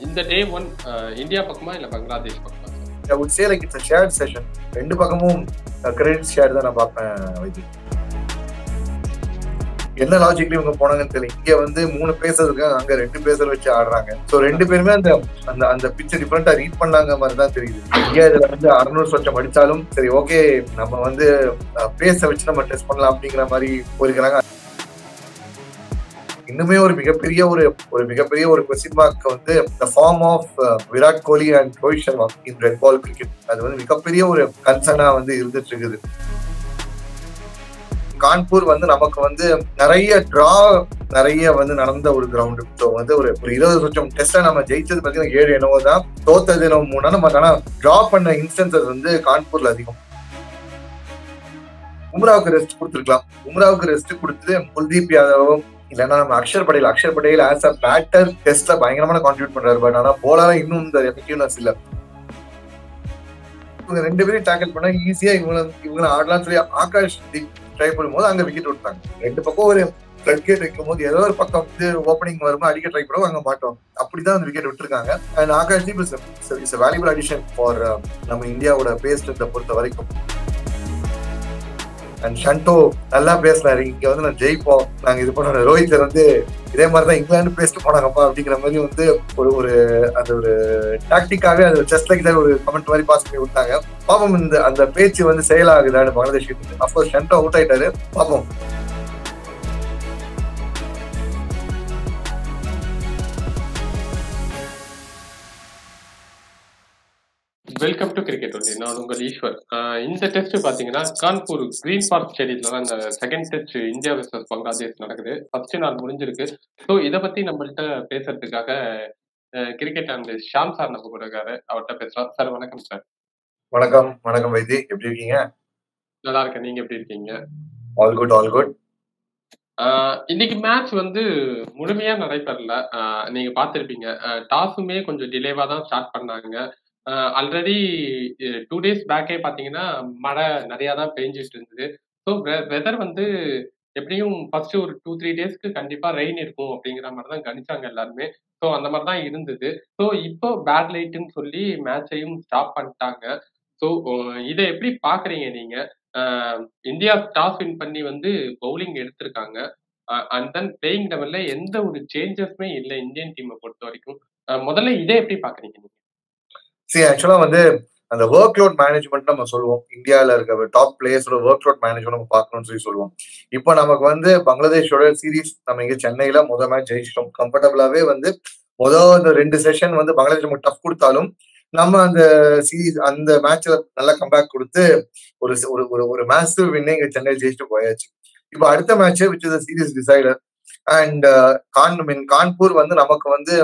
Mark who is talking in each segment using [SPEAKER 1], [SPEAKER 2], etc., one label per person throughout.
[SPEAKER 1] இந்த day one India பக்கமா இல்ல பங்களாதேஷ் பக்கமா?
[SPEAKER 2] I would say like it's a shared session. ரெண்டு பக்கமும் கிரெடிட் ஷேர் தான் நான் பார்ப்பேன் வைத்தி. என்ன லாஜிக்ல இவங்க போனாங்கன்னு தெரியல. இங்க வந்து 3 பேசர் இருக்காங்க, அங்க 2 பேசர் வச்சு ஆடுறாங்க. சோ 2 பேருமே அந்த அந்த அந்த பிச்சை டிஃபரெண்டா ரீட் பண்ணாங்க மாதிரி தான் தெரியுது. இந்தியா இதுல வந்து 600 சொச்சம் அடிச்சாலும் சரி ஓகே நம்ம வந்து பேச வச்சு நம்ம டெஸ்ட் பண்ணலாம் அப்படிங்கிற மாதிரி போயிருக்கிறாங்க. இன்னுமே ஒரு மிகப்பெரிய ஒரு கொஸ்டின் மார்க் வந்து the form of Virat Kohli and Rohit Sharma in red ball cricket. அது வந்து மிகப்பெரிய ஒரு கன்சர்னா வந்து இருந்துட்டு இருக்குது. கான்பூர் வந்து நமக்கு வந்து நிறைய வந்து நடந்த ஒரு கிரவுண்டு. ஸோ வந்து ஒரு 20 சொச்சம் டெஸ்ட்ல நம்ம ஜெயிச்சது பார்த்தீங்கன்னா 7 என்னவோ தான், தோத்தது என்னவோ 3. நம்ம ஆனா டிரா பண்ண இன்ஸ்டன்சஸ் வந்து கான்பூர்ல அதிகம். பும்ராவுக்கு ரெஸ்ட் கொடுத்துருக்கலாம். பும்ராவுக்கு ரெஸ்ட் கொடுத்துட்டு குல்தீப் யாதவும் இல்லைன்னா நம்ம Axar Patel as a batter டெஸ்ட்ல பயங்கரமான கான்ட்ரிபியூட் பண்றாரு. பட் ஆனா போலால இன்னும் இந்த எஃபெக்டிவ்னஸ் இல்ல. இவங்க 2 பேரும் டேக்கிள் பண்ணா ஈஸியா இவங்களை ஆடலாம் சொல்லி ஆகாஷ் ட்ரை பண்ணும்போது அங்க விக்கெட் விட்டாங்க. 2 பக்கம் ஒரு விக்கெட் வைக்கும் போது ஏதோ ஒரு பக்கம் வந்து ஓப்பனிங் வரும்போது அடிக்க ட்ரை பண்ணுவோம், அங்க மாட்டோம். அப்படிதான் அந்த விக்கெட் விட்டுருக்காங்க. And Akash Deep is valuable addition for நம்ம இந்தியாவோட பேஸ் பொறுத்த வரைக்கும். அண்ட் ஷண்டோ நல்லா பேசினாரு. இங்க வந்து நான் ஜெயிப்போம், நாங்க இது பண்ண ரோஹித் வந்து இதே மாதிரிதான் இங்கிலாந்து பேசிட்டு போனாங்கப்பா அப்படிங்கிற மாதிரி வந்து ஒரு அந்த ஒரு டாக்டிக்காவே அது ஜஸ்ட் லைக் தான் ஒரு கமெண்ட் மாதிரி பாஸ் பண்ணி விட்டாங்க. பாப்போம் அந்த பேச்சு வந்து செயலாகுதான்னு பங்களாதேஷ். அப்கோர்ஸ் ஷண்டோ அவுட் ஆயிட்டாரு, பாப்போம்.
[SPEAKER 1] Welcome to cricket only. நான் உங்கள் ஈஸ்வர். இந்த டெஸ்ட் பாத்தீங்கன்னா கான்பூர் கிரீன் பார்க் ஸ்டேடியத்துல தான் இந்த second test India versus Bangladesh நடக்குது. ஃபர்ஸ்ட் நாள் முடிஞ்சிருக்கு. ஸோ இதை பத்தி நம்மள்கிட்ட பேசுறதுக்காக கிரிக்கெட் அண்ட் ஷாம் சார் நம்ம கூட இருக்காரு. அவர்கிட்ட பேசலாம். சார் வணக்கம் சார்.
[SPEAKER 2] வணக்கம் வைத்தி, எப்படி இருக்கீங்க?
[SPEAKER 1] நல்லா இருக்கேன், நீங்க எப்படி இருக்கீங்க?
[SPEAKER 2] All good.
[SPEAKER 1] இன்னைக்கு மேட்ச் வந்து முழுமையா நடைபெறல. நீங்க பாத்திருப்பீங்க, டாஸுமே கொஞ்சம் டிலேவா தான் ஸ்டார்ட் பண்ணாங்க. ஆல்ரெடி 2 days பேக்கே பாத்தீங்கன்னா மழை நிறைய தான் பெஞ்சிட்டு இருந்தது. ஸோ வெதர் வந்து எப்படியும் ஃபர்ஸ்ட் ஒரு 2-3 டேஸ்க்கு கண்டிப்பா ரெயின் இருக்கும் அப்படிங்கிற மாதிரி தான் கணிச்சாங்க எல்லாருமே. ஸோ அந்த மாதிரி தான் இருந்தது. ஸோ இப்போ பேட் லைட்னு சொல்லி மேட்சையும் ஸ்டாப் பண்ணிட்டாங்க. ஸோ இதை எப்படி பாக்குறீங்க நீங்க? இந்தியா டாஸ் வின் பண்ணி வந்து பவுலிங் எடுத்திருக்காங்க. அண்ட் தென் பிளேயிங் லெவல்ல எந்த ஒரு சேஞ்சஸுமே இல்லை இந்தியன் டீமை பொறுத்த வரைக்கும். முதல்ல இதை எப்படி பாக்குறீங்க நீங்க?
[SPEAKER 2] சரி, ஆக்சுவலா வந்து அந்த ஒர்க் லோட் மேனேஜ்மெண்ட் நம்ம சொல்லுவோம். இந்தியாவில இருக்க டாப் பிளேயர்ஸோட ஒர்க் லோட் மேனேஜ்மெண்ட் நம்ம பார்க்கணும்னு சொல்லி சொல்லுவோம். இப்போ நமக்கு வந்து பங்களாதேஷோட சீரீஸ் நம்ம இங்க சென்னையில முதல் மேட்ச் ஜெயிச்சிட்டோம் கம்ஃபர்டபுளாவே. வந்து இந்த 2 செஷன் வந்து பங்களாதேஷ் நமக்கு டஃப் கொடுத்தாலும் நம்ம அந்த சீரீஸ் அந்த மேட்ச்ல நல்லா கம்பேக் கொடுத்து ஒரு ஒரு ஒரு மேட்ச் வின்னை இங்க சென்னையில் ஜெயிச்சுட்டு போயாச்சு. இப்போ அடுத்த match which is series decider. And Kanpur வந்து நமக்கு வந்து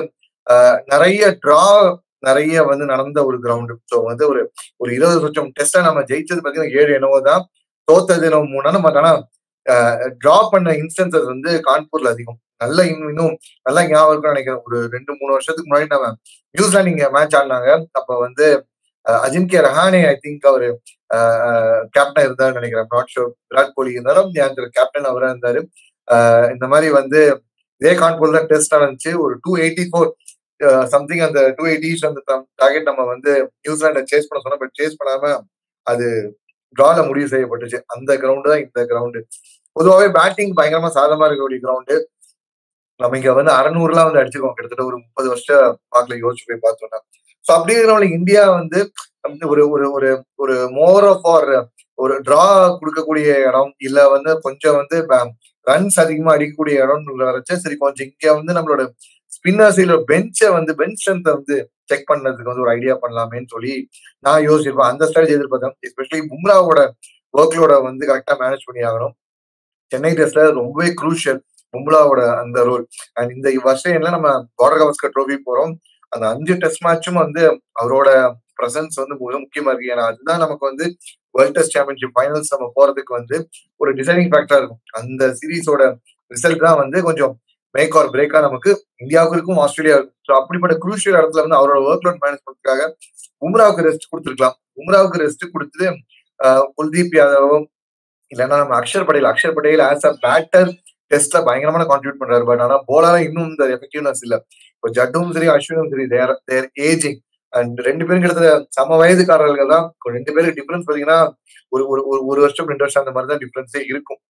[SPEAKER 2] நிறைய வந்து நடந்த ஒரு கிரவுண்டு. ஸோ வந்து ஒரு 20 சொச்சம் டெஸ்ட்ல நம்ம ஜெயிச்சது பார்த்தீங்கன்னா 7 என்னவோ தான், தோத்தது என்னவோ 3. நம்ம ஆனா டிரா பண்ண இன்ஸ்டன்சஸ் வந்து கான்பூர்ல அதிகம். இன்னும் நல்லா ஞாபகம் இருக்குன்னு நினைக்கிறேன். ஒரு 2-3 வருஷத்துக்கு முன்னாடி நம்ம நியூசிலாந்து இங்க மேட்ச் ஆடினாங்க. அப்ப வந்து அஜின்கே ரஹானே ஐ திங்க் அவரு கேப்டன் இருந்தாருன்னு நினைக்கிறேன். Not sure. விராட் கோலி இருந்தாலும் கேப்டன் அவரா இருந்தாரு. இந்த மாதிரி வந்து இதே கான்பூர் தான் டெஸ்ட் நடந்துச்சு. ஒரு 284 சம்திங் அந்த 280 அந்த டார்கெட் நம்ம வந்து நியூசிலாண்டை சேஸ் பண்ண சொன்னோம். பட் சேஸ் பண்ணாம அது டிரால முடிவு செய்யப்பட்டுச்சு. அந்த கிரவுண்டு தான் இந்த கிரவுண்டு. பொதுவாகவே பேட்டிங் பயங்கரமா சாதமா இருக்கக்கூடிய கிரவுண்டு. நம்ம இங்க வந்து 600 வந்து அடிச்சிருக்கோம் கிட்டத்தட்ட ஒரு 30 வருஷம் பார்க்கல யோசிச்சு போய் பார்த்தோம்னா. ஸோ அப்படி இருக்கிறவங்க இந்தியா வந்து ஒரு ஒரு ஒரு ஒரு மோர் ஃபார் ஒரு டிரா கொடுக்கக்கூடிய இடம், இல்ல வந்து கொஞ்சம் வந்து ரன்ஸ் அதிகமா அடிக்கக்கூடிய இடம் வரைச்சு சரி கொஞ்சம் இங்க வந்து நம்மளோட ஸ்பின்னர்ஸ் இல்ல பெஞ்ச் ஸ்ட்ரென்த்தை வந்து செக் பண்ணதுக்கு வந்து ஒரு ஐடியா பண்ணலாமேன்னு சொல்லி நான் யோசிச்சிருப்பேன். அந்த ஸ்ட்ராட்டஜி எதிர்பார்த்தேன். எஸ்பெஷலி பும்ராவோட ஒர்க்லோட வந்து கரெக்டா மேனேஜ் பண்ணி ஆகணும். சென்னை டெஸ்ட்ல ரொம்பவே குரூஷியல் பும்ராவோட அந்த ரோல். அண்ட் இந்த வருஷம் என்ன நம்ம பார்டர் கவாஸ்கர் ட்ரோஃபி போறோம். அந்த 5 டெஸ்ட் மேட்சும் வந்து அவரோட பிரசன்ஸ் வந்து மிக முக்கியமா இருக்கு. ஏன்னா அதுதான் நமக்கு வந்து வேர்ல்ட் டெஸ்ட் சாம்பியன்ஷிப் ஃபைனல்ஸ் நம்ம போறதுக்கு வந்து ஒரு டிசைனிங் ஃபேக்டரா இருக்கும். அந்த சீரீஸோட ரிசல்ட் தான் வந்து கொஞ்சம் மேக் ஆர் பிரேக்கா நமக்கு இந்தியாவுக்கு இருக்கும், ஆஸ்திரேலியா இருக்கும். ஸோ அப்படிப்பட்ட குரூஷியல் இடத்துல வந்து அவரோட ஒர்க் லோட் மேனேஜ் பண்றதுக்காக பும்ராவுக்கு ரெஸ்ட் கொடுத்துருக்கலாம். பும்ராவுக்கு ரெஸ்ட் கொடுத்துட்டு குல்தீப் யாதவும் இல்லைன்னா நம்ம Axar Patel as a batter டெஸ்ட்ல பயங்கரமான கான்ட்ரிபியூட் பண்றாரு. பட் ஆனா போலரா இன்னும் இந்த எஃபெக்டிவ்னஸ் இல்ல. இப்போ ஜட்டும் சரி, அஸ்வினும் சரி, தேர் ஏஜிங். அண்ட் 2 பேரும் கிட்டத்தட்ட சம வயதுக்காரர்கள் தான். 2 பேருக்கு டிஃபரன்ஸ் பாத்தீங்கன்னா ஒரு ஒரு ஒரு வருஷம் 2 வருஷம் அந்த மாதிரி தான் டிஃபரன்ஸே இருக்கும்.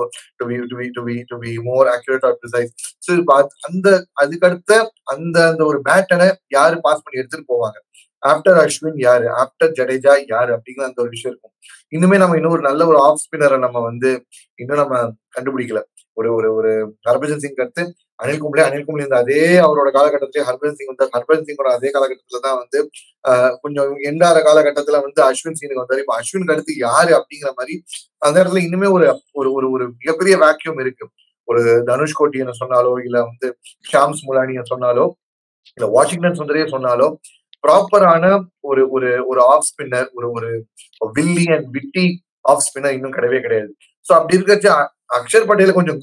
[SPEAKER 2] To be more accurate or precise. So அந்த அதுக்கடுத்த அந்த அந்த ஒரு பேட்டனை யாரு பாஸ் பண்ணி எடுத்துட்டு போவாங்க, ஆஃப்டர் அஸ்வின் யாரு, ஆஃப்டர் ஜடேஜா யாரு அப்படிங்கிற அந்த ஒரு விஷயம் இருக்கும். இன்னுமே நம்ம இன்னும் ஒரு நல்ல ஒரு ஆஃப் ஸ்பின்னரை நம்ம வந்து இன்னும் நம்ம கண்டுபிடிக்கல. ஒரு ஒரு ஒரு ஹர்பஜன் சிங் அடுத்து அனில் கும்ப்ளே இருந்த அதே அவரோட காலகட்டத்திலே ஹர்பஜன் சிங் வந்தார். ஹர்பஜன் சிங்கோட அதே காலகட்டத்துல தான் வந்து கொஞ்சம் எண்டார காலகட்டத்துல வந்து அஸ்வின் சிங் வந்தாரு. இப்ப அஸ்வினுக்கு அடுத்து யாரு அப்படிங்கிற மாதிரி அந்த இடத்துல இன்னுமே ஒரு ஒரு ஒரு ஒரு மிகப்பெரிய வேக்யூம் இருக்கு. ஒரு தனுஷ் கோட்டியை சொன்னாலோ, இல்ல வந்து ஷாம்ஸ் முலானியை சொன்னாலோ, இல்ல வாஷிங்டன் சுந்தரையே சொன்னாலோ, ப்ராப்பரான ஒரு ஒரு ஒரு ஆஃப் ஸ்பின்னர், ஒரு ஒரு wily and witty off spinner இன்னும் கிடையவே கிடையாது. சோ அப்படி இருக்கச்சு அக்ஷர் பட்டேல கொஞ்சம்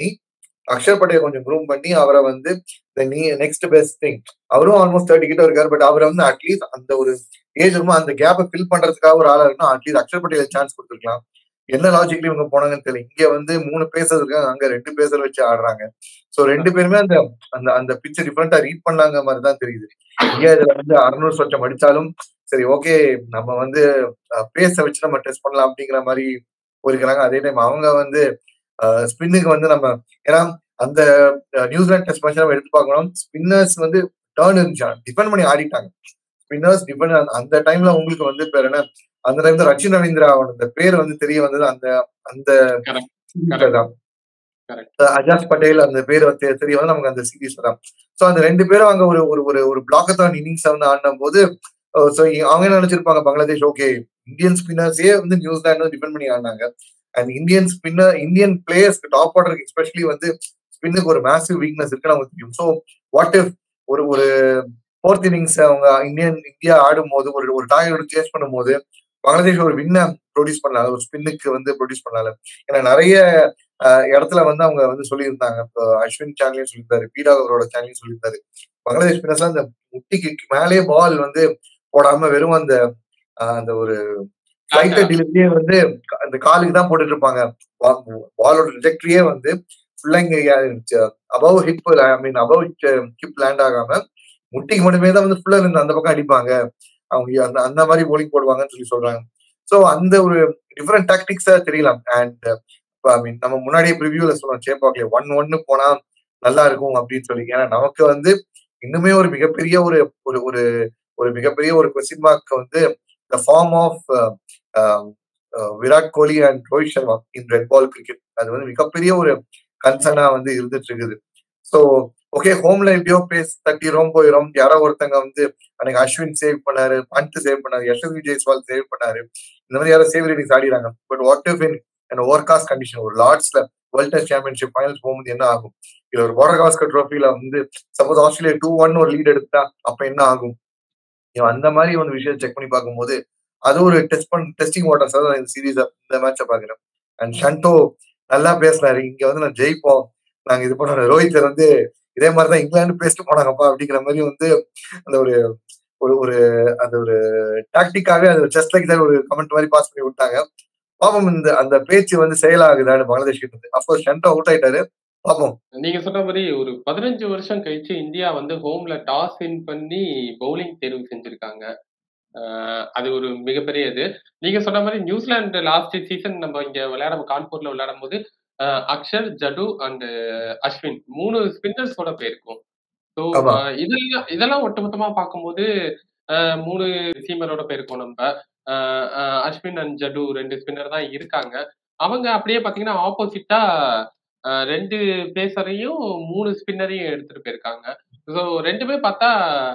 [SPEAKER 2] க்ரூம் பண்ணி அவரை வந்து நெக்ஸ்ட் பெஸ்ட் திங். அவரும் ஆல்மோஸ்ட் 30 கிட்ட இருக்காரு. பட் அவரை வந்து அட்லீஸ்ட் அந்த ஒரு ஏஜ் ரொம்ப அந்த கேப்பை ஃபில் பண்றதுக்காக ஒரு ஆளா இருக்கணும். அட்லீஸ்ட் அக்ஷர் பட்டேல சான்ஸ் கொடுத்துருக்கலாம். என்ன லாஜிக்லி இவங்க போனாங்கன்னு தெரியல. இங்க வந்து 3 பேசர் இருக்காங்க, அங்க 2 பேசர் வச்சு ஆடுறாங்க. சோ 2 பேருமே அந்த அந்த அந்த பிச்சை டிஃபரெண்டா ரீட் பண்ணாங்க மாதிரி தான் தெரியுது. இங்க இதுல வந்து 600 சொச்சம் அடிச்சாலும் சரி, ஓகே, நம்ம வந்து பேச வச்சு நம்ம டெஸ்ட் பண்ணலாம் அப்படிங்கிற மாதிரி போயிருக்கிறாங்க. அதே டைம் அவங்க வந்து ஸ்பின்னுக்கு வந்து நம்ம, ஏன்னா அந்த நியூசிலாந்து டெஸ்ட் மேட்ச் நம்ம எடுத்து பார்க்கணும். ஸ்பின்னர்ஸ் வந்து டர்ன் இருந்துச்சு, டிஃபெண்ட் பண்ணி ஆடிட்டாங்க. ஸ்பின்னர்ஸ் டிஃபெண்ட் அந்த டைம்ல உங்களுக்கு வந்து பேர் என்ன, அந்த டைம்ல ரச்சின் ரவீந்திரா அந்த பேர் வந்து தெரிய வந்தது அந்த அந்த தான். அஜாஸ் பட்டேல் அந்த பேர் தெரிய வந்து நமக்கு அந்த சீரீஸ்ல தான். சோ அந்த 2 பேரும் அங்க ஒரு ஒரு ஒரு பிளாக்கத்தான் இன்னிங்ஸ் வந்து ஆடின போது அவங்க என்ன நினைச்சிருப்பாங்க, பங்களாதேஷ் ஓகே இந்தியன் ஸ்பின்னர்ஸே வந்து நியூசிலாந்து டிபெண்ட் பண்ணி ஆடினாங்க. அண்ட் இந்தியன் பிளேயர்ஸ் டாப் ஆர்டருக்கு எஸ்பெஷலி வந்து ஸ்பின்னுக்கு ஒரு மேசிவ் வீக்னஸ் இருக்குன்னு அவங்க தெரியும். ஸோ வாட் இஃப் ஒரு ஒரு ஃபோர்த் இன்னிங்ஸ் அவங்க இந்தியா ஆடும் போது ஒரு டார்கெட் சேஸ் பண்ணும் போது பங்களாதேஷ் ஒரு வின்னை ப்ரொடியூஸ் பண்ணாங்க, ஒரு ஸ்பின்னுக்கு வந்து ப்ரொடியூஸ் பண்ணாங்க. ஏன்னா நிறைய இடத்துல வந்து அவங்க வந்து சொல்லியிருந்தாங்க. அஸ்வின் சேனலையும் சொல்லியிருந்தாரு, பீடாக் அவரோட சேனலையும் சொல்லியிருந்தாரு, பங்களாதேஷ் ஸ்பின்னர்ஸ் அந்த முட்டிக்கு மேலே பால் வந்து போடாம வெறும் அந்த அந்த ஒரு ஃபிளைட்டர் டெலிவரியே வந்து அந்த காலுக்கு தான் போட்டுட்டு இருப்பாங்க. பாலோட ரிஜெக்டரியே வந்து ஃபுல்லா இங்க அபவ் ஹிப் லேண்ட் ஆகாம முட்டிக்கு மட்டுமே தான் வந்து ஃபுல்லா இருந்து அந்த பக்கம் அடிப்பாங்க. அவங்க அந்த அந்த மாதிரி போலிங் போடுவாங்கன்னு சொல்லி சொல்றாங்க. சோ அந்த ஒரு டிஃபரெண்ட் டாக்டிக்ஸா தெரியலாம். அண்ட் நம்ம முன்னாடியே ப்ரிவியூல சொன்னோம், சேப்பாக்ல 1-1 போனா நல்லா இருக்கும் அப்படின்னு சொல்லி. ஏன்னா நமக்கு வந்து இன்னுமே ஒரு மிகப்பெரிய ஒரு ஒரு ஒரு ஒரு மிகப்பெரிய ஒரு கொஸ்டின் மார்க் வந்து the form of Virat Kohli and Rohit Sharma in red ball cricket. அது வந்து மிகப்பெரிய ஒரு கன்சர்னா வந்து இருந்துட்டு இருக்குது. ஸோ ஓகே, ஹோம்ல எப்படியோ பேஸ் தட்டிரோம் போயிரும். யாரோ ஒருத்தங்க வந்து அன்னைக்கு அஸ்வின் சேவ் பண்ணாரு, பண்ட் சேவ் பண்ணாரு, யசஸ்வி ஜெய்ஸ்வால் சேவ் பண்ணாரு, இந்த மாதிரி யாரோ சேவ் ரேட்டிங்ஸ் ஆடிறாங்க. But what if in overcast condition ஒரு லார்ட்ஸ்ல வேர்ல்ட் டெஸ்ட் சாம்பியன்ஷிப் ஃபைனல்ஸ் போகும்போது என்ன ஆகும்? இல்ல ஒரு பார்டர் காஸ்கர் ட்ரோஃபில வந்து சப்போஸ் ஆஸ்திரேலியா 2-1 ஒரு லீட் எடுத்தா அப்ப என்ன ஆகும்? அந்த மாதிரி ஒரு விஷயம் செக் பண்ணி பார்க்கும்போது அது ஒரு டெஸ்டிங் வாட்டர்ஸ் தான் இந்த சீரீஸ் இந்த மேட்சை பாக்குறேன். அண்ட் ஷண்டோ நல்லா பேசினாரு, இங்க வந்து நான் ஜெயிப்போம், நாங்க இது பண்ண. ரோஹித் வந்து இதே மாதிரிதான் இங்கிலாந்து பேசிட்டு போனாங்கப்பா அப்படிங்கிற மாதிரி வந்து அந்த ஒரு ஒரு ஒரு அந்த ஒரு டாக்டிக்காவே அது ஜஸ்ட் லைக் தான் ஒரு கமெண்ட் மாதிரி பாஸ் பண்ணி விட்டாங்க. பாப்போம் இந்த அந்த பேச்சு வந்து செயலாகுதான்னு பங்களாதேஷ் கிட்ட இருந்து. அப்கோர்ஸ் ஷண்டோ அவுட் ஆயிட்டாரு, பாப்போம்.
[SPEAKER 1] நீங்க சொன்ன மாதிரி ஒரு 15 வருஷம் கழிச்சு இந்தியா வந்து ஹோம்ல டாஸ் வின் பண்ணி பவுலிங் தேர்வு செஞ்சிருக்காங்க. அது ஒரு மிகப்பெரிய இது. நீங்க சொன்ன மாதிரி நியூசிலாந்து லாஸ்ட் சீசன் நம்ம இங்க கான்பூர்ல விளையாடும் போது அக்ஷர், ஜடு அண்ட் அஸ்வின் 3 ஸ்பின்னர்ஸோட போயிருக்கும். ஸோ இதெல்லாம் ஒட்டுமொத்தமா பார்க்கும்போது 3 சீமரோட போயிருக்கோம் நம்ம. அஸ்வின் அண்ட் ஜடு 2 ஸ்பின்னர் தான் இருக்காங்க. அவங்க அப்படியே பாத்தீங்கன்னா ஆப்போசிட்டா 2 பேசரையும் 3 ஸ்பின்னரையும் எடுத்துட்டு போயிருக்காங்க. ஸோ 2மே பார்த்தா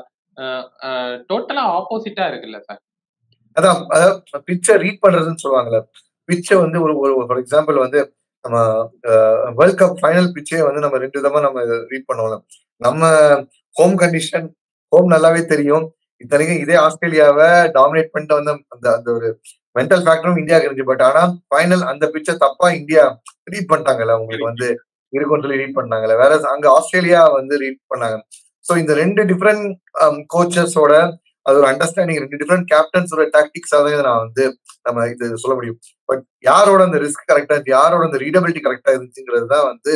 [SPEAKER 1] டோட்டலா ஆப்போசிட்டா இருக்குல்ல சார்?
[SPEAKER 2] அதான் பிச்சை ரீட் பண்றதுன்னு சொல்லுவாங்கல்ல. பிச்சை வந்து ஒரு ஃபார் எக்ஸாம்பிள் வந்து நம்ம வேர்ல்ட் கப் ஃபைனல் பிச்சே வந்து நம்ம 2 விதமா நம்ம ரீட் பண்ணுவோம். நம்ம ஹோம் கண்டிஷன், ஹோம் நல்லாவே தெரியும். இத்தனைக்கும் இதே ஆஸ்திரேலியாவை டாமினேட் பண்ணிட்டு வந்து அந்த அந்த ஒரு மென்டல் ஃபேக்டரும் இந்தியாவுக்கு இருந்துச்சு. பட் ஆனா ஃபைனல் அந்த பிச்சை தப்பா இந்தியா ரீட் பண்ணிட்டாங்கல்ல, உங்களுக்கு வந்து இருக்கும்னு சொல்லி ரீட் பண்ணாங்கல்ல. வேற அங்க ஆஸ்திரேலியா வந்து ரீட் பண்ணாங்க. ஸோ இந்த 2 டிஃப்ரெண்ட் கோச்சஸோட அது ஒரு அண்டர்ஸ்டாண்டிங், 2 டிஃப்ரெண்ட் கேப்டன்ஸோட டாக்டிக்ஸா தான் நான் வந்து நம்ம இது சொல்ல முடியும். பட் யாரோட அந்த ரிஸ்க் கரெக்டா இருந்துச்சு, யாரோட அந்த ரீடபிலிட்டி கரெக்டா இருந்துச்சுங்கிறது தான் வந்து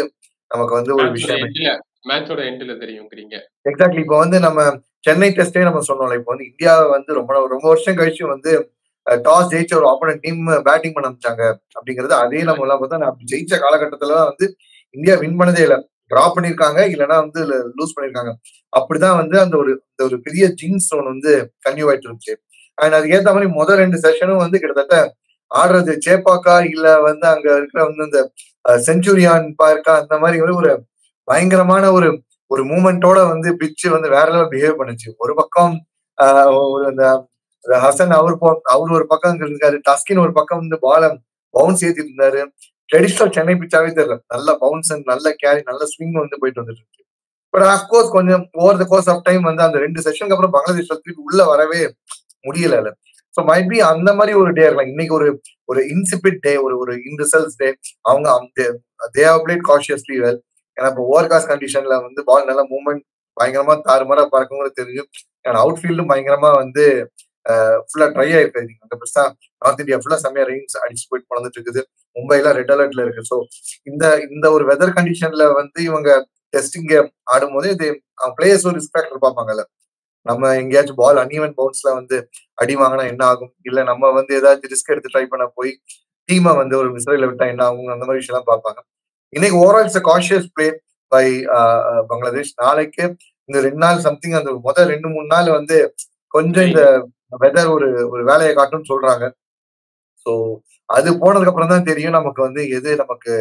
[SPEAKER 2] நமக்கு வந்து ஒரு விஷயமே.
[SPEAKER 1] மேட்சோட எண்ட்ல தெரியுங்கிறீங்க.
[SPEAKER 2] எக்ஸாக்ட்லி. இப்போ வந்து நம்ம சென்னை டெஸ்டே நம்ம சொன்னோம்ல. இப்போ வந்து இந்தியா வந்து ரொம்ப ரொம்ப வருஷம் கழிச்சு வந்து டாஸ் ஜெயிச்ச ஒரு ஆப்போனன்ட் டீம் பேட்டிங் பண்ண ஆரம்பிச்சாங்க அப்படிங்கிறது அதே நம்ம எல்லாம் பார்த்தா நான் ஜெயிச்ச காலகட்டத்துல வந்து இந்தியா வின் பண்ணதே இல்ல. டிரா பண்ணியிருக்காங்க, இல்லைன்னா வந்து லூஸ் பண்ணியிருக்காங்க. அப்படிதான் வந்து அந்த ஒரு பெரிய ஜிங்ஸ் ஒன்று வந்து கன்டினியூ ஆயிட்டு இருந்துச்சு. அண்ட் அதுக்கு ஏத்த மாதிரி முதல் 2 செஷனும் வந்து கிட்டத்தட்ட ஆடுறது சேப்பாக்கா இல்ல வந்து அங்க இருக்கிற வந்து இந்த செஞ்சுரியான் பார்க்கா அந்த மாதிரி ஒரு பயங்கரமான ஒரு மூமெண்டோட வந்து பிட்ச் வந்து வேற லெவல் பிஹேவ் பண்ணுச்சு. ஒரு பக்கம் ஒரு அந்த ஹசன் அவர் ஒரு பக்கம் இருக்காரு. டஸ்கின் ஒரு பக்கம் வந்து பால பவுன்ஸ் ஏத்திட்டு இருந்தாரு. ட்ரெடிஷனல் சென்னை பிச்சாவே தெரியல. நல்ல பவுன்ஸ் அண்ட் நல்ல கேரி, நல்ல ஸ்விங் வந்து போயிட்டு வந்துட்டு இருக்கு. பட் அஃப்கோர்ஸ் கொஞ்சம் over the course of time வந்து அந்த 2 செஷனுக்கு அப்புறம் பங்களாதேஷ் திருப்பி உள்ள வரவே முடியல. ஸோ மைட் பி அந்த மாதிரி ஒரு டே இருக்கலாம். இன்னைக்கு ஒரு இன்சிபிட் டே, ஒரு இன் ரிசல்ட்ஸ் டே. அவங்க they have played cautiously well. ஏன்னா இப்போ ஓவர்காஸ்ட் கண்டிஷன்ல வந்து பால் நல்ல மூவ்மெண்ட் பயங்கரமா தாறுமாறா பறக்குங்கிறது தெரியும். அவுட் ஃபீல்டும் பயங்கரமா வந்து ஃபுல்லா ட்ரை ஆயிருக்கு. அங்க பெருசா நார்த் இந்தியா ஃபுல்லா செம்மையா ரெயின்ஸ் அடிச்சு போயிட்டு வளர்ந்துட்டு இருக்குது. மும்பைல ரெட் அலர்ட்ல இருக்கு. ஸோ இந்த இந்த ஒரு வெதர் கண்டிஷன்ல வந்து இவங்க டெஸ்டிங் கேம் ஆடும்போது இது பிளேயர்ஸ் ஒரு ரிஸ்பெக்ட் பார்ப்பாங்கல்ல. நம்ம எங்கேயாச்சும் பால் அன்இவன் பவுன்ஸ்ல வந்து அடி வாங்கினா என்ன ஆகும், இல்ல நம்ம வந்து ஏதாச்சும் ரிஸ்க் எடுத்து ட்ரை பண்ண போய் டீமை வந்து ஒரு மிஸ்ரைல விட்டா என்ன ஆகும், அந்த மாதிரி விஷயம் பார்ப்பாங்க. இன்னைக்கு overall it's cautious play by Bangladesh. நாளைக்கு இந்த 2 நாள் சம்திங் அந்த முதல் 2-3 நாள் வந்து கொஞ்சம் இந்த வெதர் ஒரு வேலையை காட்டும்னு சொல்றாங்க. ஸோ அது போனதுக்கு அப்புறம் தான் தெரியும் நமக்கு வந்து எது நமக்கு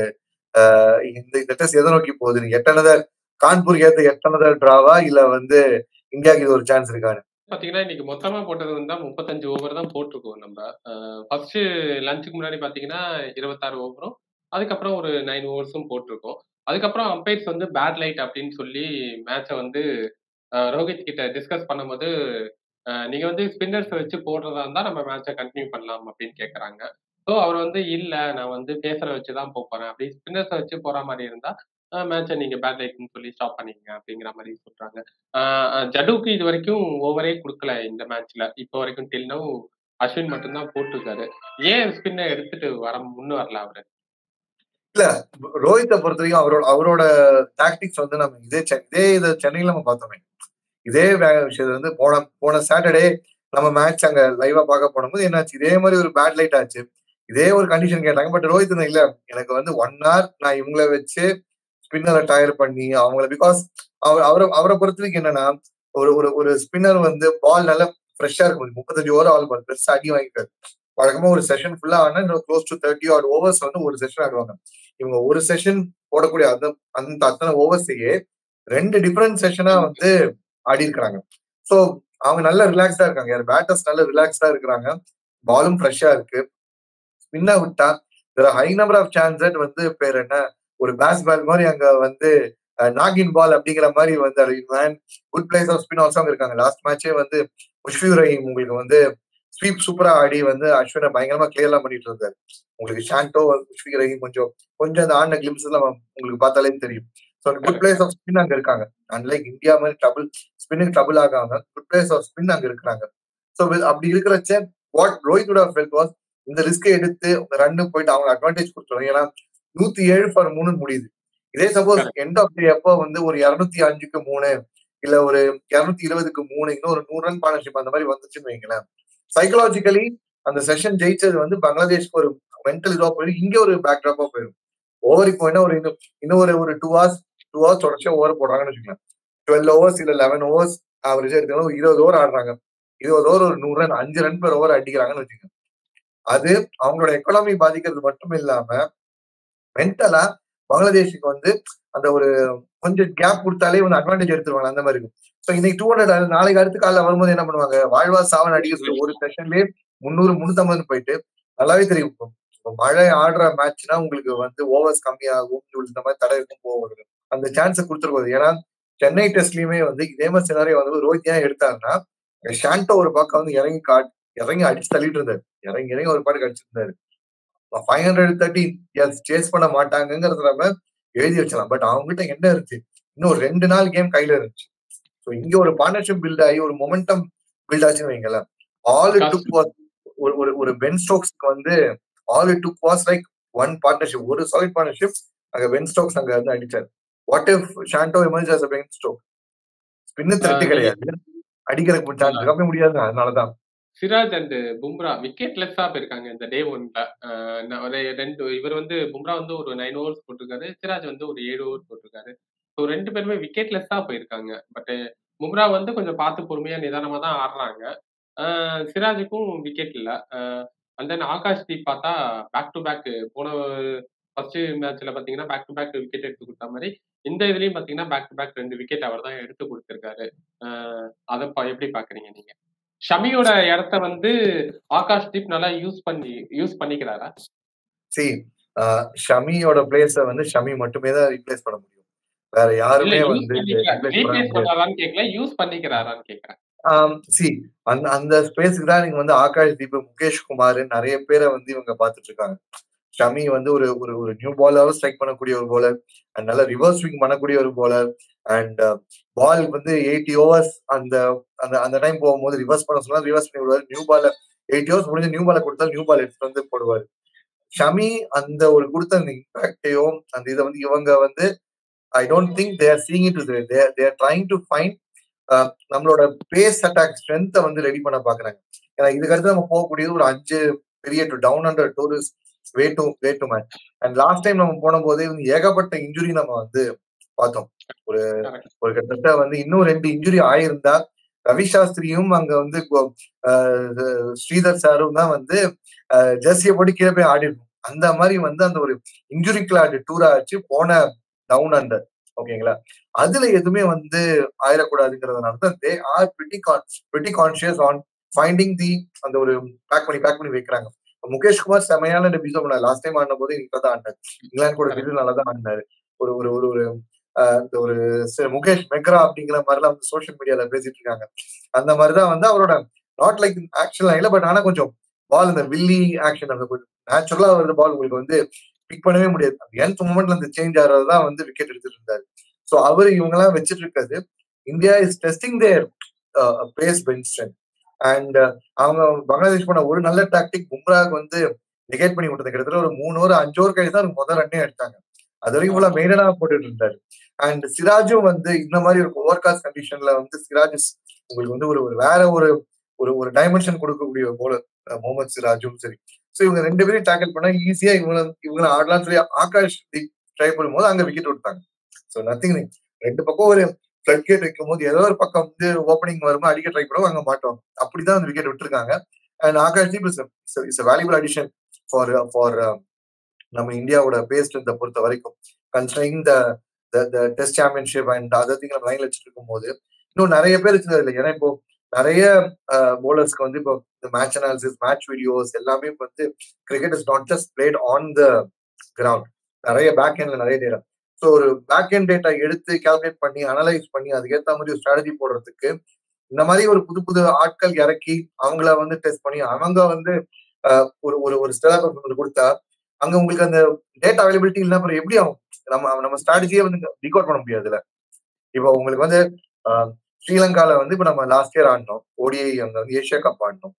[SPEAKER 2] இந்த டெஸ்ட் எதை நோக்கி போகுது. எட்டனதர் கான்பூர் ஏத்த எட்டனதர் டிராவா இல்ல வந்து இந்தியாவுக்கு இது ஒரு சான்ஸ் இருக்கான்னு
[SPEAKER 1] பாத்தீங்கன்னா இன்னைக்கு மொத்தமா போட்டது வந்து 35 ஓவர் தான் போட்டிருக்கோம் நம்ம. ஃபர்ஸ்ட் லஞ்சுக்கு முன்னாடி பாத்தீங்கன்னா 26 ஓவரும், அதுக்கப்புறம் ஒரு 9 ஓவர்ஸும் போட்டிருக்கோம். அதுக்கப்புறம் அம்பையர்ஸ் வந்து பேட் லைட் அப்படின்னு சொல்லி மேட்சை வந்து ரோஹித் கிட்ட டிஸ்கஸ் பண்ணும்போது நீங்க வந்து ஸ்பின்னர்ஸ் வச்சு போடுறதா இருந்தா நம்ம மேட்சை கண்டினியூ பண்ணலாம் அப்படின்னு கேட்கறாங்க. ஸோ அவர் வந்து இல்ல நான் வந்து பேசரை வச்சு தான் போறேன். அப்படி ஸ்பின்னர்ஸை வச்சு போற மாதிரி இருந்தா மேட்சை நீங்க பேட் லைட்னு சொல்லி ஸ்டாப் பண்ணிக்கங்க அப்படிங்கிற மாதிரி சொல்றாங்க. ஜடுவுக்கு இது வரைக்கும் ஓவரே கொடுக்கல இந்த மேட்ச்ல. இப்போ வரைக்கும் டில் நவ் அஸ்வின் மட்டும்தான் போட்டிருக்காரு. ஏன் ஸ்பின்னை எடுத்துட்டு முன்ன வரல அவரு?
[SPEAKER 2] இல்ல ரோஹித்தை பொறுத்த வரைக்கும் அவரோட டாக்டிக்ஸ் வந்து நம்ம இதே இதை சென்னையில நம்ம பார்த்தோமே. இதே விஷயத்த வந்து போன சாட்டர்டே நம்ம மேட்ச் அங்க லைவா பார்க்க போனபோது என்னாச்சு, இதே மாதிரி ஒரு பேட் லைட் ஆச்சு. இதே ஒரு கண்டிஷன் கேட்டாங்க. பட் ரோஹித் இல்ல எனக்கு வந்து 1 hour நான் இவங்கள வச்சு ஸ்பின்னரை டயர் பண்ணி அவங்கள பிகாஸ் அவரை பொறுத்த வரைக்கும் என்னன்னா ஒரு ஒரு ஒரு ஸ்பின்னர் வந்து பால் நல்லா ஃப்ரெஷ்ஷா இருக்கும். 35 ஓவர் ஆல் பால் பெருசா அடி வாங்கிக்காது. வழக்கமா ஒரு செஷன் ஃபுல்லா ஆனா க்ளோஸ் டு 30 odd ஓவர்ஸ் வந்து ஒரு செஷன் ஆடுவாங்க. இவங்க ஒரு செஷன் போடக்கூடிய அந்த அத்தனை ஓவர்ஸையே 2 டிஃபரெண்ட் செஷனா வந்து ஆடி இருக்கிறாங்க. சோ அவங்க நல்ல ரிலாக்ஸ்டா இருக்காங்க. யார் பேட்டர்ஸ் நல்ல ரிலாக்ஸ்டா இருக்கிறாங்க. பாலும் ஃப்ரெஷ்ஷா இருக்கு. ஸ்பின்ன விட்டா ஹை நம்பர் ஆஃப் சான்சஸ் வந்து பேர் என்ன ஒரு பேஸ் பால் மாதிரி அங்க வந்து நாகின் பால் அப்படிங்கிற மாதிரி வந்து good players of spin also இருக்காங்க. லாஸ்ட் மேட்சே வந்து முஷ்ஃபிகுர் ரஹீம் உங்களுக்கு வந்து ஸ்வீப் சூப்பரா ஆடி வந்து அஸ்வினை பயங்கரமா கிளியர்லாம் பண்ணிட்டு இருந்தாரு. உங்களுக்கு ஷாண்டோ முஷ்ஃபிகுர் ரஹீம் கொஞ்சம் அந்த ஆடின கிளிம்ஸ் எல்லாம் உங்களுக்கு பார்த்தாலே தெரியும். So good players of spin அங்க இருக்காங்க. அன்லைக் இந்தியா மாதிரி ஸ்பின்னுக்கு ட்ரபிள் ஆகாம குட் பிளேஸ் ஆஃப் ஸ்பின் அங்க இருக்கிறாங்க. ஸோ அப்படி இருக்கிறச்ச what Rohit would have felt was இந்த ரிஸ்கை எடுத்து ரன்னு போயிட்டு அவங்க அட்வான்டேஜ் கொடுத்துருவாங்க. ஏன்னா 107 for 3 முடியுது. இதே சப்போஸ் எண்ட் ஆஃப் டே அப்போ வந்து ஒரு 205க்கு 3 இல்ல ஒரு 220க்கு 3 இன்னும் ஒரு 100 ரன் பார்ட்னர்ஷிப் அந்த மாதிரி வந்துச்சுன்னு வைங்களேன். சைக்கலாஜிக்கலி அந்த செஷன் ஜெயிச்சது வந்து பங்களாதேஷ்க்கு ஒரு மென்டல் இதுவா போயிடும். இங்க ஒரு பேக் ட்ராப்பா போயிடும். ஓவர் இப்போ என்ன இன்னும் ஒரு 2 hours தொடர்ச்சியா ஓவர் போடுறாங்கன்னு வச்சுக்கலாம். 12 ஓவர்ஸ் இல்ல 11 ஓவர்ஸ் ஆவரேஜா எடுத்தாலும் 20 ஓவர் ஆடுறாங்க. 20 ஓவர் ஒரு 100 ரன் 5 ரன் பெர் ஓவர் அடிக்கிறாங்கன்னு வச்சுக்கோங்க. அது அவங்களோட எக்கானமி பாதிக்கிறது மட்டும் இல்லாம மென்டலா பங்களாதேஷுக்கு வந்து அந்த ஒரு கொஞ்சம் கேப் கொடுத்தாலே வந்து அட்வான்டேஜ் எடுத்துருவாங்க. அந்த மாதிரி இருக்கும். ஸோ இன்னைக்கு 200 நாளைக்கு அடுத்த காலைல வரும்போது என்ன பண்ணுவாங்க, வாழ்வா சாவன் அடிக்க சொல்லி ஒரு செஷன்லயே 300 350 போயிட்டு நல்லாவே தெரியும். இப்போ மழை ஆடுற மேட்ச்னா உங்களுக்கு வந்து ஓவர்ஸ் கம்மியாகும், இந்த மாதிரி தடை இருக்கும் போவது அந்த சான்ஸை கொடுத்துருக்காது. ஏன்னா சென்னை டெஸ்ட்லயுமே வந்து இதே மாதிரி சினாரியோ வந்து ரோஹித் ஏன் எடுத்தாருன்னா ஷாண்டோ ஒரு பக்கம் வந்து இறங்கி அடிச்சு தள்ளிட்டு இருந்தாரு. இறங்கி ஒரு பாட்டுக்கு அடிச்சிருந்தாரு. 530 எஸ் சேஸ் பண்ண மாட்டாங்கிறத நம்ம எழுதி வச்சலாம். பட் அவங்க கிட்ட என்ன இருந்துச்சு, இன்னும் 2 நாள் கேம் கையில இருந்துச்சு. ஸோ இங்க ஒரு பார்ட்னர்ஷிப் பில்ட் ஆகி ஒரு மொமெண்டம் பில்ட் ஆச்சுன்னு வைங்களேன். ஆல் இட் டுக் வாஸ் ஒரு பென் ஸ்டோக்ஸ்க்கு வந்து all it took was like one partnership, ஒரு சாலிட் பார்ட்னர்ஷிப் அங்க பென் ஸ்டோக்ஸ் அங்க வந்து அடிச்சாரு. What if Shanto emerge as a Ben Stokes? Spin threat
[SPEAKER 1] நீங்க
[SPEAKER 2] கிடையாது. அடிக்கிறதுக்கு சான்ஸ் இருக்காமே முடியாது. அதனாலதான்.
[SPEAKER 1] சிராஜ் அண்ட் பும்ரா விக்கெட் லெஸ்ஸா போயிருக்காங்க இந்த டே ஒன்ல. ஒரு 2 இவர் வந்து பும்ரா வந்து ஒரு 9 ஓவர்ஸ் போட்டிருக்காரு. சிராஜ் வந்து ஒரு 7 ஓவர் போட்டிருக்காரு. ஸோ 2 பேருமே விக்கெட் லெஸ்ஸா போயிருக்காங்க. பட் பும்ரா வந்து கொஞ்சம் பார்த்து பொறுமையா நிதானமா தான் ஆடுறாங்க. சிராஜுக்கும் விக்கெட் இல்ல. அண்ட் தென் ஆகாஷ்தீப் பார்த்தா பேக் டு பேக் போன ஃபர்ஸ்ட் மேட்ச்ல பார்த்தீங்கன்னா பேக் டு பேக் விக்கெட் எடுத்து கொடுத்த மாதிரி இந்த இதுலயும் பார்த்தீங்கன்னா பேக் டு பேக் 2 விக்கெட் அவர் தான் எடுத்து கொடுத்திருக்காரு. அதை எப்படி பாக்குறீங்க நீங்க? ஷமியோட இடத்த வந்து ஆகாஷ்தீப் நல்லா யூஸ் பண்ணிக்கிறாரா?
[SPEAKER 2] See, ஷமியோட பிளேஸ வந்து ஷமி மட்டுமே தான் ரீப்ளேஸ் பண்ண முடியும். வேற
[SPEAKER 1] இல்ல
[SPEAKER 2] யாருமே
[SPEAKER 1] யூஸ்
[SPEAKER 2] வந்து
[SPEAKER 1] பண்ணிக்கிறார்.
[SPEAKER 2] ரீப்ளேஸ் பண்ண
[SPEAKER 1] ரீப்ளேஸ்
[SPEAKER 2] முடியாது.
[SPEAKER 1] பண்ணாரான்னு கேட்கல. யூஸ் பண்ணிக்கிறாரான்னு கேட்கிறேன்.
[SPEAKER 2] See, அந்த ஸ்பேஸ்க்கு தான் நீங்க வந்து ஆகாஷ்தீப், முகேஷ் குமார் நெறைய பேர வந்து இவங்க பார்த்துட்டு இருக்காங்க. ஷமி வந்து ஒரு ஒரு ஒரு நியூ பாலராவும் ஸ்ட்ரைக் பண்ணக்கூடிய ஒரு பவுலர். அண்ட் நல்லா ரிவர்ஸ் ஸ்விங் பண்ணக்கூடிய ஒரு பவுலர். அண்ட் பால் வந்து 80 ஓவர்ஸ் அந்த அந்த அந்த டைம் போகும்போது ரிவர்ஸ் பண்ண சொன்னா ரிவர்ஸ் பண்ணி விடுவாரு. நியூ பால 80 ஓவர்ஸ் முடிஞ்சு நியூ பால கொடுத்தா நியூ பால் எடுத்துட்டு வந்து போடுவாரு. ஷமி அந்த ஒரு குடுத்த அந்த இம்பாக்டையும் அந்த இத வந்து இவங்க வந்து I don't think they are seeing it they are trying to find நம்மளோட பேஸ் அட்டாக் ஸ்ட்ரென்த்தை வந்து ரெடி பண்ண பாக்குறாங்க. ஏன்னா இதுக்கு அடுத்து நம்ம போகக்கூடியது ஒரு 5 பெரிய down under tourist way to match. And last time நம்ம போன போதே வந்து ஏகப்பட்ட இன்ஜுரி நம்ம வந்து பார்த்தோம். ஒரு ஒரு கிட்டத்தட்ட வந்து இன்னும் 2 இன்ஜுரி ஆயிருந்தா ரவி சாஸ்திரியும் அங்க வந்து ஸ்ரீதர் சாரும் தான் வந்து ஜெர்சியை போட்டு கீழே போய் ஆடி இருக்கும். அந்த மாதிரி வந்து அந்த ஒரு இன்ஜுரி கிளாட் டூரா ஆச்சு போன டவுன் அண்டர். ஓகேங்களா? அதுல எதுவுமே வந்து ஆயிடக்கூடாதுங்கிறதுனால தான் they are pretty conscious on finding the அந்த ஒரு பேக் பண்ணி வைக்கிறாங்க. முகேஷ் குமார் செமையான டெபியூட் பண்ணாரு. லாஸ்ட் டைம் ஆடின போது இப்பதான் ஆடினாரு. இங்கிலாந்து கூட சீரிஸ் நல்லா தான் ஆடினாரு. ஒரு ஒரு ஒரு ஒரு இந்த ஒரு முகேஷ் மெக்ரா அப்படிங்கிற மாதிரிலாம் வந்து சோசியல் மீடியால பேசிட்டு இருக்காங்க. அந்த மாதிரிதான் வந்து அவரோட நாட் லைக் ஆக்ஷன் இல்ல, பட் ஆனா கொஞ்சம் பால் இந்த வில்லி ஆக்ஷன் அந்த கொஞ்சம் நேச்சுரலா வருது பால் உங்களுக்கு வந்து பிக் பண்ணவே முடியாது. அந்த என்த் மூமெண்ட்ல அந்த சேஞ்ச் ஆகிறதுதான் வந்து விக்கெட் எடுத்துட்டு இருந்தாரு. சோ அவரு இவங்க எல்லாம் வச்சிட்டு இருக்காது. India is testing their pace bench strength. And அவங்க பங்களாதேஷ் பண்ண ஒரு நல்ல டாக்டிக் பும்ராக்கு வந்து நெகேட் பண்ணி விட்டது. கிட்டத்தட்ட ஒரு 3 ஓவர் 5 ஓவர் கழிச்சு தான் முதல் ரன்னே எடுத்தாங்க. அது வரைக்கும் ஃபுல்லா மெயினா போட்டுட்டு இருந்தாரு. அண்ட் சிராஜும் வந்து இந்த மாதிரி ஒரு ஓவர் காஸ்ட் கண்டிஷன்ல வந்து சிராஜ் உங்களுக்கு வந்து ஒரு வேற ஒரு ஒரு ஒரு டைமென்ஷன் கொடுக்கக்கூடிய போலர் முகமது சிராஜும் சரி. சோ இவங்க 2 பேரையும் டேக்கிள் பண்ணா ஈஸியா இவங்க ஆடலாம்னு சொல்லி ஆகாஷ் ட்ரை பண்ணும்போது அங்க விக்கெட் விட்டாங்க. So nothing. 2 பக்கம் ஒரு ஃபிளட் கேட் வைக்கும் போது ஏதோ ஒரு பக்கம் வந்து ஓப்பனிங் வரும்போது அடிக்க ட்ரை பண்ணுவோம், அங்க மாட்டோம். அப்படிதான் அந்த விக்கெட் விட்டுருக்காங்க. And Akashdeep is valuable addition for நம்ம இந்தியாவோட பேஸ் ஸ்ட்ரென்த்தை பொறுத்த வரைக்கும். Considering the test championship and other thing நம்ம லைன்ல வச்சுட்டு இருக்கும் போது இன்னும் நிறைய பேர் வச்சிருந்தது இல்லை. ஏன்னா இப்போ நிறைய போலர்ஸ்க்கு வந்து இப்போ மேட்ச் அனாலிசிஸ், மேட்ச் வீடியோஸ் எல்லாமே வந்து cricket is not just played on the ground. நிறைய பேக் எண்ட்ல நிறைய டேட்டா. ஸோ ஒரு பேக் எண்ட் டேட்டா எடுத்து கால்குலேட் பண்ணி அனலைஸ் பண்ணி அதுக்கேற்ற மாதிரி ஒரு ஸ்ட்ராட்டஜி போடுறதுக்கு இந்த மாதிரி ஒரு புது புது ஆட்கள் இறக்கி அவங்கள வந்து டெஸ்ட் பண்ணி அவங்க வந்து ஒரு ஒரு ஒரு ஸ்டெலா கொடுத்தா அங்க உங்களுக்கு அந்த டேட்டா அவைலபிலிட்டி இல்ல அப்புறம் எப்படி ஆகும்? நம்ம ஸ்ட்ராட்டஜியே வந்து டிகோட் பண்ண முடியாதுல்ல. இப்போ உங்களுக்கு வந்து ஸ்ரீலங்கால வந்து இப்ப நம்ம லாஸ்ட் இயர் ஆடினோம் ஓடிஐ, அங்க வந்து ஏஷியா கப் ஆடினோம்.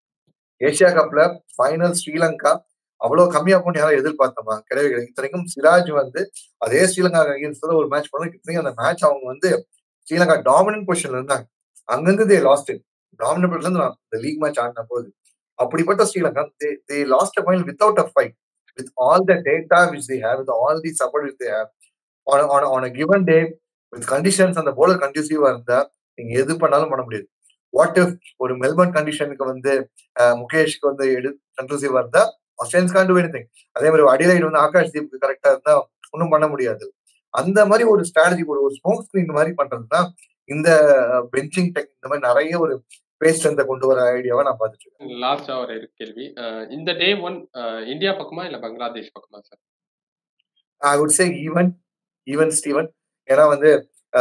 [SPEAKER 2] ஏஷியா கப்ல ஃபைனல் ஸ்ரீலங்கா அவ்வளவு கம்மியா போன்னு யாரும் எதிர்பார்த்தோமா? கிடையவே கிடையாது. இத்தனைக்கும் சிராஜ் வந்து அதே ஸ்ரீலங்கா அகைன்ஸ்ட் ஒரு மேட்ச் பண்ணுவோம். இத்தனைக்கும் அந்த மேட்ச் அவங்க வந்து ஸ்ரீலங்கா டாமினன்ட் பொசிஷன்ல இருந்தாங்க. அங்கிருந்து தே லாஸ்ட் இட். டாமினன்ட் பொசிஷன்ல இருந்து இந்த லீக் மேட்ச் ஆடின போது அப்படிப்பட்ட Sri Lanka the last a final without a fight. With all the data which they have, with all the support which they have, on a given day, with conditions அந்த bowler conducive இருந்தா நீங்க எது பண்ணாலும் பண்ண முடியாது. வாட் இஃப் ஒரு Melbourne கண்டிஷனுக்கு வந்து முகேஷ்க்கு வந்து கன்க்ளூசிவா இருந்தா ஆஸ்திரேலியன்ஸ் கான்ட் டு எனிதிங். அதே மாதிரி அடிலைட் வந்து ஆகாஷ் தீப்க்கு கரெக்டா இருந்தா ஒன்றும் பண்ண முடியாது. அந்த மாதிரி ஒரு ஸ்ட்ராட்டஜி ஒரு ஸ்மோக் ஸ்கிரீன் மாதிரி பண்றதுதான் இந்த பெஞ்சிங் டெக் இந்த மாதிரி நிறைய ஒரு பேஸ் ஸ்ட்ரென்த்தை கொண்டு வர ஐடியாவை நான் பார்த்துட்டு இருக்கேன்.
[SPEAKER 1] லாஸ்டா ஒரு கேள்வி. இந்த டே ஒன் இந்தியா பக்கமா இல்ல பங்களாதேஷ் பக்கமா sir?
[SPEAKER 2] I would say even Steven. ஏன்னா வந்து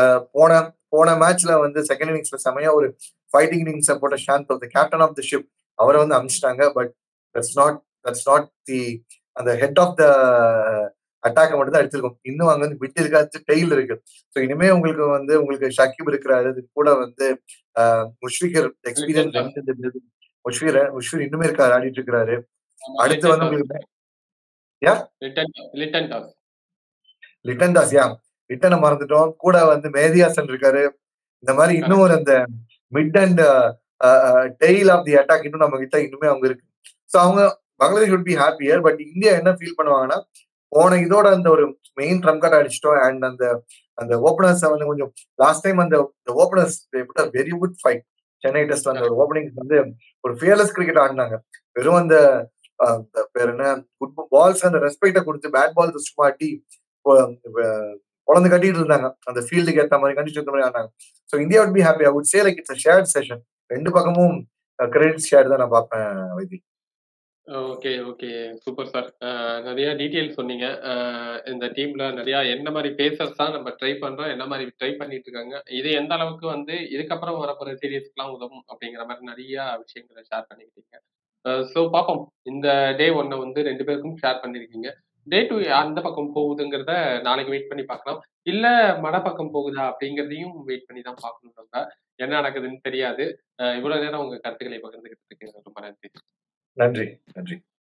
[SPEAKER 2] போன மேட்ச்ல வந்து செகண்ட் இன்னிங்ஸ்ல செமையா ஒரு ஃபைட்டிங் இன்னிங்ஸ் போட்ட Shanto the captain of the ship அவரை வந்து அமிச்சிட்டாங்க. பட் தட்ஸ் நாட் தி அந்த ஹெட் ஆஃப் த அட்டாக் மட்டும் தான் எடுத்திருக்கும். இன்னும் அங்க வந்து விட்டு இருக்காது, டெய்ல் இருக்கு. ஸோ இனிமே உங்களுக்கு ஷக்கீப் இருக்கிறாரு, கூட வந்து முஷ்ஃபிகர் எக்ஸ்பீரியன்ஸ் முஷ்ஃபிர் இன்னுமே இருக்காரு, ஆடிட்டு இருக்கிறாரு. அடுத்து வந்து உங்களுக்கு
[SPEAKER 1] லிட்டன் தாஸ்.
[SPEAKER 2] லிட்டன் தாஸ், ரிட்டனை மறந்துட்டோம். கூட வந்து மேதி ஹாசன் இருக்காரு. இந்த மாதிரி இன்னும்
[SPEAKER 1] கரெக்ட்.
[SPEAKER 2] ஒரு அந்த mid and tail of the attack இன்னும் நம்ம கிட்ட இன்னுமே அவங்க இருக்கு. ஸோ அவங்க Bangladesh would be happier. But India என்ன ஃபீல் பண்ணுவாங்கன்னா, போன இதோட அந்த ஒரு மெயின் ட்ரம்ப் கார்ட் அடிச்சிட்டோம். அண்ட் அந்த அந்த ஓப்பனர்ஸ் வந்து கொஞ்சம் லாஸ்ட் டைம் அந்த openers very good fight. Chennai test அந்த ஒரு
[SPEAKER 1] கரெக்ட்.
[SPEAKER 2] ஓப்பனிங் வந்து ஒரு ஃபியர்லெஸ் கிரிக்கெட் ஆடினாங்க. வெறும் அந்த பேர் என்ன குட் பால்ஸ் அந்த ரெஸ்பெக்ட கொடுத்து பேட் பால் சும்மா அடி பொழந்து கட்டிட்டு இருந்தாங்க. அந்த ஃபீல்டுக்கு ஏத்த மாதிரி கண்டிஷன் ஏத்த மாதிரி ஆடினாங்க. So India would be happy. I would say like it's a shared session. ரெண்டு பக்கமும் கிரெடிட் ஷேர் தான் நான் பார்ப்பேன் Vaithi.
[SPEAKER 1] Okay, okay. Super sir. நெறைய டீட்டெயில் சொன்னீங்க. இந்த டீம்ல நெறையா என்ன மாரி பேசர்ஸ் தான் நம்ம ட்ரை பண்றோம், என்ன மாரி ட்ரை பண்ணிட்டு இருக்காங்க. இது எந்த அளவுக்கு வந்து இதுக்கப்புறம் வரப்போற சீரிஸ்க்குலாம் உதவும் அப்படிங்கிற மாரி நெறையா விஷயங்கள ஷேர் பண்ணிக்கிட்டீங்க. ஸோ பார்ப்போம். இந்த டே 1 வந்து 2 பேருக்கும் ஷேர் பண்ணியிருக்கீங்க. டே 2 அந்த பக்கம் போகுதுங்கிறத நாளைக்கு வெயிட் பண்ணி பார்க்கலாம். இல்ல மட பக்கம் போகுதா அப்படிங்கிறதையும் வெயிட் பண்ணி தான் பார்க்கணும் நம்ம. என்ன நடக்குதுன்னு தெரியாது. இவ்வளோ நேரம் உங்க கருத்துக்களை பகிர்ந்துகிட்டதுக்கு ரொம்ப நன்றி.
[SPEAKER 2] நன்றி, நன்றி.